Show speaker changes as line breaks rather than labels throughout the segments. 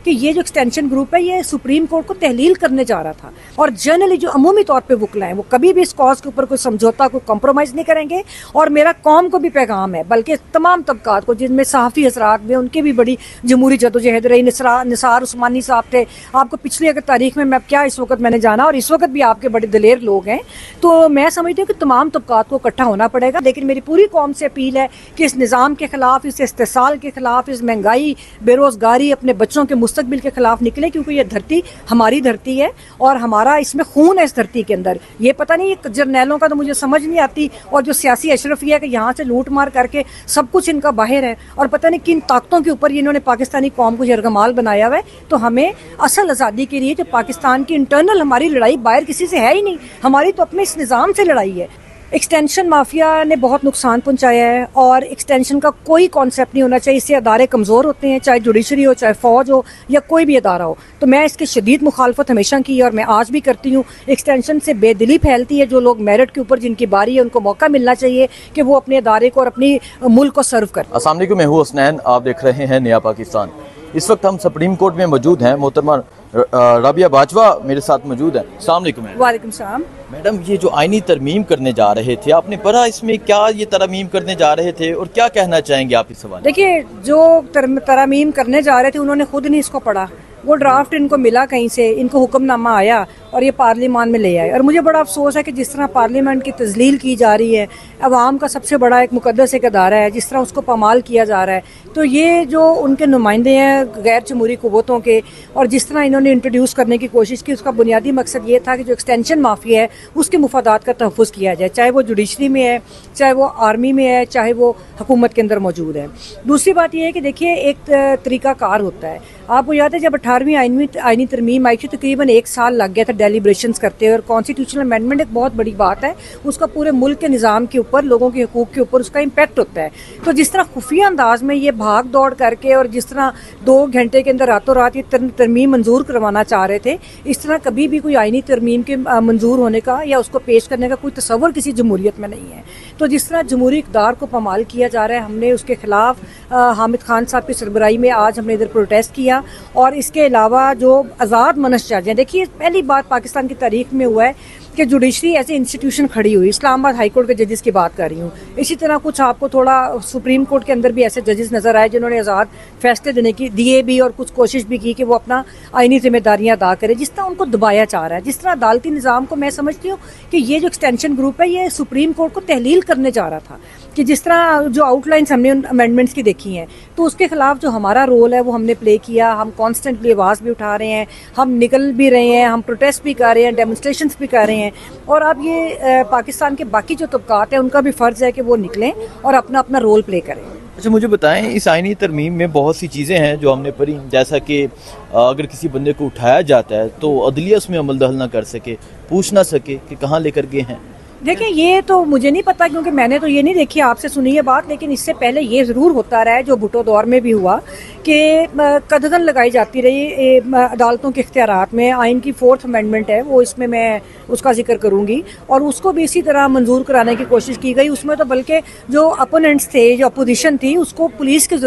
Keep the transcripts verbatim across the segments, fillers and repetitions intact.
कि ये जो एक्सटेंशन ग्रुप है ये सुप्रीम कोर्ट को तहलील करने जा रहा था, और जनरली जो अमूमी तौर पे वकला हैं वो कभी भी इस कॉज के ऊपर कोई समझौता, कोई कॉम्प्रोमाइज़ नहीं करेंगे। और मेरा कौम को भी पैगाम है, बल्कि तमाम तबकात को, जिनमें सहाफ़ी हजरात में उनकी भी बड़ी जमहूरी जदोजहद रही। निसार उस्मानी साहब थे, आपको पिछली अगर तारीख में मैं क्या इस वक्त मैंने जाना, और इस वक्त भी आपके बड़े दिलेर लोग हैं। तो मैं समझती हूँ कि तमाम तबकात को इकट्ठा होना पड़ेगा, लेकिन मेरी पूरी कौम से अपील है कि इस निज़ाम के खिलाफ, इस इस्तेसाल के खिलाफ, इस महंगाई, बेरोज़गारी, अपने बच्चों के मुस्तकबिल के खिलाफ निकले, क्योंकि ये धरती हमारी धरती है और हमारा इसमें खून है इस धरती के अंदर। ये पता नहीं जर्नैलों का तो मुझे समझ नहीं आती, और जो सियासी अशरफिया है कि यहाँ से लूट मार करके सब कुछ इनका बाहर है, और पता नहीं किन ताकतों के ऊपर इन्होंने पाकिस्तानी कौम को यरगमाल बनाया हुआ है। तो हमें असल आज़ादी के लिए जो पाकिस्तान की इंटरनल हमारी लड़ाई बाहर किसी से है ही नहीं, हमारी तो अपने इस निज़ाम से लड़ाई है। एक्सटेंशन माफिया ने बहुत नुकसान पहुंचाया है, और एक्सटेंशन का कोई कॉन्सेप्ट नहीं होना चाहिए। इससे अदारे कमज़ोर होते हैं, चाहे जुडिशरी हो, चाहे फ़ौज हो, या कोई भी अदारा हो। तो मैं इसकी शदीद मुखालफत हमेशा की है, और मैं आज भी करती हूँ। एक्सटेंशन से बेदिली फैलती है। जो लोग मेरिट के ऊपर जिनकी बारी है, उनको मौका मिलना चाहिए कि वो अपने अदारे को और अपनी मुल्क को सर्व करें।
अस्सलाम वालेकुम, मैं हूँ हसनैन, आप देख रहे हैं नया पाकिस्तान। इस वक्त हम सुप्रीम कोर्ट में मौजूद हैं। मोहतरमा राबिया बाजवा मेरे साथ मौजूद हैं। अस्सलाम वालेकुम।
वालेकुम सलाम।
मैडम, ये जो आईनी तरमीम करने जा रहे थे, आपने पढ़ा इसमें क्या ये तरमीम करने जा रहे थे, और क्या कहना चाहेंगे आप इस सवाल?
देखिए, जो तरमीम करने जा रहे थे उन्होंने खुद नहीं इसको पढ़ा। वो ड्राफ्ट इनको मिला कहीं से, इनको हुक्मनामा आया और ये पार्लियामान में ले आए। और मुझे बड़ा अफसोस है कि जिस तरह पार्लियामेंट की तजलील की जा रही है, अवाम का सबसे बड़ा एक मुकद्दस एक अदारा है, जिस तरह उसको पामाल किया जा रहा है, तो ये जो उनके नुमाइंदे हैं गैर जमहूरी कुव्वतों के, और जिस तरह इन्होंने इंट्रोड्यूस करने की कोशिश की, उसका बुनियादी मकसद ये था कि जो एक्सटेंशन माफिया है उसके मुफादात का तहफ़्फ़ुज़ किया जाए, चाहे वो जुडिशरी में है, चाहे वो आर्मी में है, चाहे वो हुकूमत के अंदर मौजूद है। दूसरी बात यह है कि देखिए, एक तरीक़ाकार होता है। आपको याद है जब अठारहवीं आईनी आईनी तरमीम आई थी, तकरीबन एक साल लग गया था डेलीब्रेशंस करते हुए, और कॉन्स्टिट्यूशनल अमेंडमेंट एक बहुत बड़ी बात है, उसका पूरे मुल्क के निज़ाम के ऊपर, लोगों के हकूक़ के ऊपर उसका इम्पैक्ट होता है। तो जिस तरह खुफिया अंदाज में ये भाग दौड़ करके, और जिस तरह दो घंटे के अंदर रातों रात ये तरमीम मंजूर करवाना चाह रहे थे, इस तरह कभी भी कोई आईनी तरमीम के मंजूर होने का या उसको पेश करने का कोई तसव्वुर किसी जमहूरियत में नहीं है। तो जिस तरह जमहूरी इक़्तिदार को पामाल किया जा रहा है, हमने उसके खिलाफ हामिद खान साहब की सरबराही में आज हमने इधर प्रोटेस्ट किया। और इसके अलावा जो आज़ाद मनश जज हैं, देखिए पहली बार पाकिस्तान की तारीख में हुआ है कि जुडिशरी ऐसे इंस्टीट्यूशन खड़ी हुई। इस्लामाबाद हाई कोर्ट के जजेस की बात कर रही हूँ। इसी तरह कुछ आपको थोड़ा सुप्रीम कोर्ट के अंदर भी ऐसे जजेस नज़र आए जिन्होंने आज़ाद फैसले देने की दिए भी, और कुछ कोशिश भी की कि वो अपना आईनी जिम्मेदारियाँ अदा करें। जिस तरह उनको दबाया जा रहा है, जिस तरह अदालती निज़ाम को मैं समझती हूँ कि ये जो एक्सटेंशन ग्रुप है ये सुप्रीम कोर्ट को तहलील करने जा रहा था, कि जिस तरह जो आउटलाइंस हमने उन अमेंडमेंट्स की देखी हैं, तो उसके खिलाफ जो हमारा रोल है वो हमने प्ले किया। हम कॉन्स्टेंटली आवाज़ भी उठा रहे हैं, हम निकल भी रहे हैं, हम प्रोटेस्ट भी कर रहे हैं, डेमोन्स्ट्रेशंस भी कर रहे हैं। और अब ये पाकिस्तान के बाकी जो तबकात हैं उनका भी फ़र्ज़ है कि वो निकलें और अपना अपना रोल प्ले करें।
अच्छा, मुझे बताएं, इस आईनी तरमीम में बहुत सी चीज़ें हैं जो हमने पढ़ी, जैसा कि अगर किसी बंदे को उठाया जाता है तो अदलिया उसमें अमल दखल ना कर सके, पूछ ना सके कि कहाँ लेकर गए हैं।
देखिए, ये तो मुझे नहीं पता, क्योंकि मैंने तो ये नहीं देखी, आपसे सुनी है बात। लेकिन इससे पहले ये ज़रूर होता रहा है, जो भुट्टो दौर में भी हुआ, कि कदगन लगाई जाती रही अदालतों के इख्तियारात में। आइन की फोर्थ अमेंडमेंट है वो, इसमें मैं उसका जिक्र करूँगी, और उसको भी इसी तरह मंजूर कराने की कोशिश की गई। उसमें तो बल्कि जो अपोनेंट्स थे, जो अपोजिशन थी, उसको पुलिस के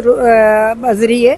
ज़रिए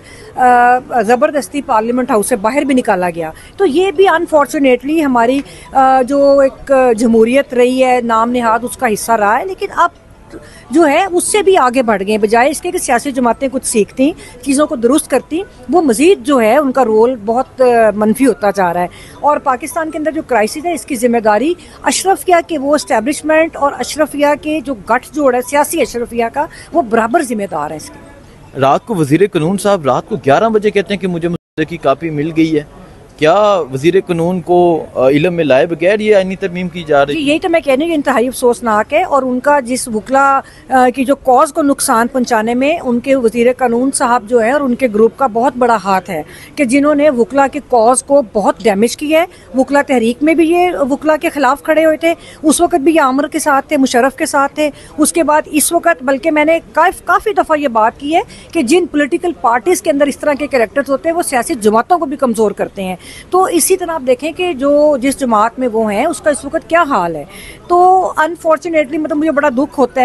ज़बरदस्ती पार्लियामेंट हाउस से बाहर भी निकाला गया। तो ये भी अनफॉर्चुनेटली हमारी जो एक जमहूरियत रही है, नाम निहाद उसका हिस्सा रहा है। लेकिन अब जो है उससे भी आगे बढ़ गए, बजाय इसके कि सियासी जमातें कुछ सीखती, चीज़ों को दुरुस्त करती, वो मज़ीद जो है उनका रोल बहुत मनफी होता जा रहा है। और पाकिस्तान के अंदर जो क्राइसिस है, इसकी जिम्मेदारी अशरफिया के वो इस्टेब्लिशमेंट और अशरफिया के जो गठजोड़ है सियासी अशरफिया का, वो बराबर जिम्मेदार है इसके।
रात को वज़ीर कानून साहब रात को ग्यारह बजे कहते हैं कि मुझे मुद्दे की कापी मिल गई है। क्या वज़ीर कानून को इल्म में लाए बगैर ये आईनी तरमीम की जा रही है?
यही तो मैं कहने की इंतहाई अफसोसनाक है। और उनका जिस वकला की जो कॉज को नुकसान पहुंचाने में उनके वज़ीर कानून साहब जो है और उनके ग्रुप का बहुत बड़ा हाथ है, कि जिन्होंने वकला के कॉज को बहुत डैमेज किया है। वकला तहरीक में भी ये वकला के खिलाफ खड़े हुए थे, उस वक्त भी ये आमर के साथ थे, मुशर्रफ के साथ थे। उसके बाद इस वक्त बल्कि मैंने काफ़ी दफ़ा ये बात की है कि जिन पोलिटिकल पार्टीज़ के अंदर इस तरह के कैरेक्टर्स होते हैं वो सियासी जमातों को भी कमज़ोर करते हैं। तो इसी तरह आप देखें कि जो जिस जमात में वो हैं उसका इस वक्त क्या हाल है। तो अनफॉर्चुनेटली मतलब मुझे बड़ा दुख होता है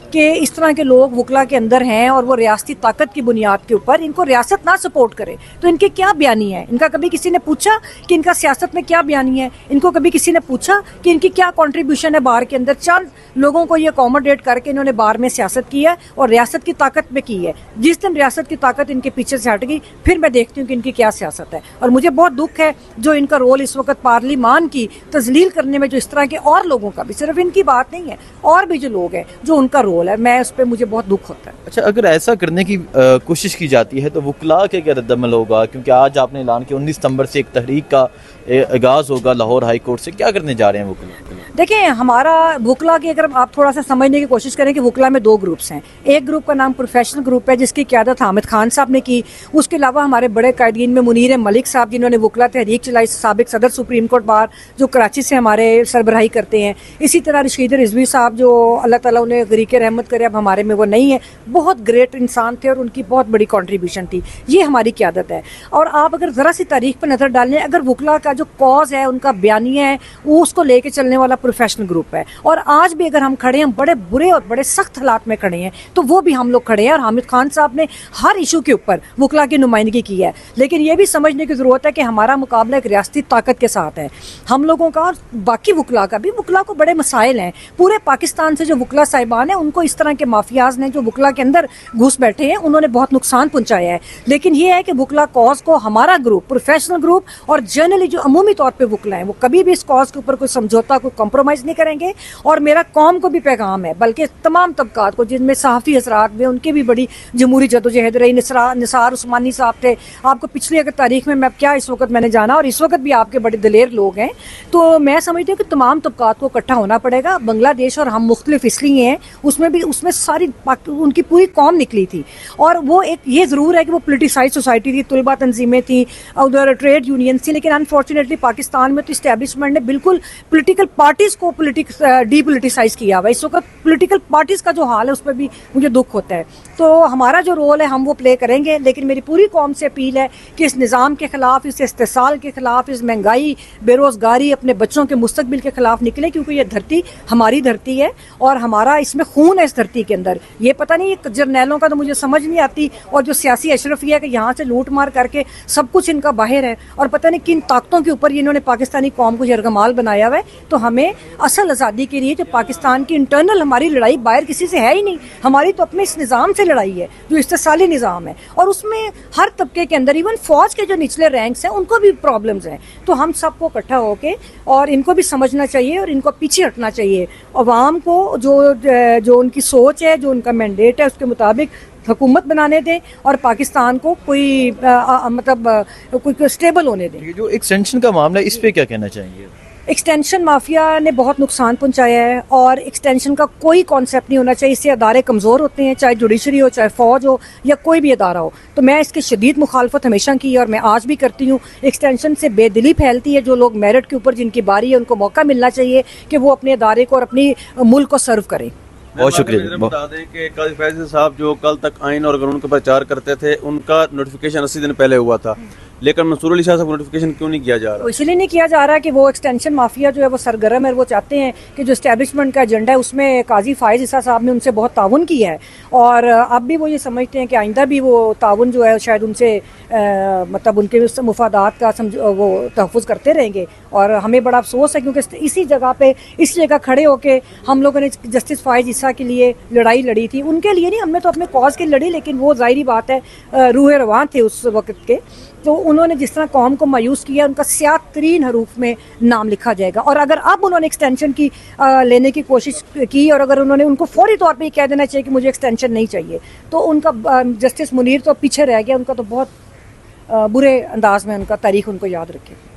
कि इस तरह के लोग वकला के अंदर हैं और वो रियासती ताकत की बुनियाद के ऊपर इनको रियासत ना सपोर्ट करे, तो इनके क्या बयानी है? इनका कभी किसी ने पूछा कि इनका सियासत में क्या बयानी है? इनको कभी किसी ने पूछा कि इनकी क्या कंट्रीब्यूशन है बार के अंदर? चंद लोगों को ये अकोमोडेट करके इन्होंने बार में सियासत की है और रियासत की ताकत में की है। जिस दिन रियासत की ताकत इनके पीछे से हट गई, फिर मैं देखती हूँ कि इनकी क्या सियासत है। और मुझे बहुत दुख है जो इनका रोल इस वक्त पार्लिमान की तजलील करने में, जो इस तरह के और लोगों का भी, सिर्फ इनकी बात नहीं है, और भी जो लोग हैं जो उनका रोल है, मैं उस पर मुझे बहुत दुख होता है।
अच्छा, अगर ऐसा करने की आ, कोशिश की जाती है तो वकला के क्या रद्दमल होगा? क्योंकि आज आपने ऐलान किया उन्नीस सितंबर से एक तहरीक का आगाज़ होगा लाहौर हाई कोर्ट से, क्या करने जा रहे हैं वकला?
देखिए, हमारा वकला की अगर आप थोड़ा सा समझने की कोशिश करें कि वकला में दो ग्रुप्स हैं। एक ग्रुप का नाम प्रोफेशनल ग्रुप है जिसकी क़यादत हामिद खान साहब ने की। उसके अलावा हमारे बड़े कायदीन में मुनीर मलिक साहब जिन्होंने वकला तहरीक चलाई, साबिक सदर सुप्रीम कोर्ट बार जो कराची से हमारे सरबराही करते हैं। इसी तरह रशीद रिजवी साहब जो अल्लाह ताला उन्हें गरीक रहमत करे, अब हमारे में वो नहीं है, बहुत ग्रेट इंसान थे और उनकी बहुत बड़ी कॉन्ट्रीब्यूशन थी। ये हमारी क़यादत है। और आप अगर ज़रा सी तारीख पर नज़र डालें, अगर वकला का जो कॉज है, उनका बयानिया है, वो उसको लेके चलने वाला प्रोफेशनल ग्रुप है। और आज भी अगर हम खड़े हैं, बड़े बुरे और बड़े सख्त हालात में खड़े हैं, तो वो भी हम लोग खड़े हैं। और हामिद खान साहब ने हर इशू के ऊपर वकला की नुमाइंदगी की है। लेकिन ये भी समझने की ज़रूरत है कि हमारा मुकाबला एक रियासती ताकत के साथ है। हम लोगों का और बाकी वकला का भी, वकला को बड़े मसाइल हैं। पूरे पाकिस्तान से जो वकला साहिबान हैं, उनको इस तरह के माफियाज ने जो वकला के अंदर घुस बैठे हैं, उन्होंने बहुत नुकसान पहुंचाया है। लेकिन ये है कि वकला कॉज को हमारा ग्रुप, प्रोफेशनल ग्रुप और जनरली जो अमूमी तौर पर वकला है, वो कभी भी इस कॉज के ऊपर कोई समझौता, कोई कॉम्प्रोमाइज़ नहीं करेंगे। और मेरा कौम को भी पैगाम है, बल्कि तमाम तबकात को, जिनमें सहाफ़ी हजरात में, उनकी भी बड़ी जमहूरी जदोजहद रही। निसरा निसार उस्मानी साहब थे, आपको पिछली अगर तारीख में मैं क्या इस वक्त मैंने जाना, और इस वक्त भी आपके बड़े दिलेर लोग हैं। तो मैं समझती हूँ कि तमाम तबकात को इकट्ठा होना पड़ेगा। बांग्लादेश और हम मुख्तलिफ इसलिए हैं, उसमें भी उसमें सारी उनकी पूरी कौम निकली थी। और वो एक ये ज़रूर है कि वो पोलिटिसाइज सोसाइटी थी, तुलबा तंजीमें थी, उधर ट्रेड यूनियन थी। लेकिन अनफॉर्चुनेटली पाकिस्तान में तो इस्टेब्लिशमेंट ने बिल्कुल पोलिटिकल पार्टीज़ को पोलिटिक्स डीपोलिटिसाइज किया हुआ है। इस वक्त पोलिटिकल पार्टीज़ का जो हाल है उस पर भी मुझे दुख होता है। तो हमारा जो रोल है हम वो प्ले करेंगे। लेकिन मेरी पूरी कौम से अपील है कि इस निज़ाम के ख़िलाफ़, इस इस्तेसाल के ख़िलाफ़, इस महंगाई, बेरोज़गारी, अपने बच्चों के मुस्तकबिल के ख़िलाफ़ निकले, क्योंकि ये धरती हमारी धरती है और हमारा इसमें खून है इस धरती के अंदर। ये पता नहीं, ये जर्नैलों का तो मुझे समझ नहीं आती, और जो सियासी अशरफिया है कि यहाँ से लूट मार करके सब कुछ इनका बाहर है, और पता नहीं किन ताकतों के ऊपर इन्होंने पाकिस्तानी कौम को यरगमाल बनाया हुआ है। तो हमें असल आज़ादी के लिए जो पाकिस्तान की इंटरनल हमारी लड़ाई बाहर किसी से है ही नहीं, हमारी तो अपने इस निज़ाम से लड़ाई है जो इस्तेसाली निज़ाम है। और उसमें हर तबके के अंदर, इवन फौज के जो निचले रैंक्स हैं, उनको भी प्रॉब्लम्स हैं। तो हम सबको इकट्ठा होके और इनको भी समझना चाहिए और इनको पीछे हटना चाहिए। अवाम को जो जो उनकी सोच है, जो उनका मैंडेट है, उसके मुताबिक हुकूमत बनाने दें और पाकिस्तान को कोई आ, आ, मतलब आ, कोई स्टेबल होने दें।
जो एक्सटेंशन का मामला है, इस पे क्या कहना चाहेंगे?
एक्सटेंशन माफिया ने बहुत नुकसान पहुंचाया है और एक्सटेंशन का कोई कॉन्सेप्ट नहीं होना चाहिए। इससे अदारे कमज़ोर होते हैं, चाहे जुडिशरी हो, चाहे फ़ौज हो, या कोई भी अदारा हो। तो मैं इसकी शदीद मुखालफत हमेशा की और मैं आज भी करती हूँ। एक्सटेंशन से बेदिली फैलती है। जो लोग मेरिट के ऊपर जिनकी बारी है, उनको मौका मिलना चाहिए कि वो अपने अदारे को और अपनी मुल्क को सर्व करें।
बहुत शुक्रिया। बता दें कि काजी फैज़ल साहब जो कल तक आइन और कानून का प्रचार करते थे, उनका नोटिफिकेशन अस्सी दिन पहले हुआ था, लेकिन मंसूर अली शाह साहब को नोटिफिकेशन क्यों नहीं किया जा रहा?
इसलिए नहीं किया जा रहा कि वो एक्सटेंशन माफिया जो है वो सरगर्म है। वो चाहते हैं कि जो एस्टेब्लिशमेंट का एजेंडा है उसमें काजी फायज़ ईसा साहब ने उनसे बहुत ताउन किया है, और अब भी वो ये समझते हैं कि आइंदा भी वो ताउन जो है शायद उनसे आ, मतलब उनके मुफादात का समझ वो तहफ़्फ़ुज़ करते रहेंगे। और हमें बड़ा अफसोस है क्योंकि इसी जगह पे इस जगह खड़े होकर हम लोगों ने जस्टिस फायज़ ईसा के लिए लड़ाई लड़ी थी। उनके लिए नहीं, हमने तो अपने कॉज के लड़ी, लेकिन वो ज़ाहिरी बात है रूह रवां थे उस वक्त के। तो उन्होंने जिस तरह कौम को मायूस किया, उनका सियात तरीन हरूफ में नाम लिखा जाएगा। और अगर अब उन्होंने एक्सटेंशन की आ, लेने की कोशिश की, और अगर उन्होंने उनको फौरी तौर पे कह देना चाहिए कि मुझे एक्सटेंशन नहीं चाहिए, तो उनका जस्टिस मुनीर तो पीछे रह गया। उनका तो बहुत आ, बुरे अंदाज में उनका तारीख उनको याद रखे।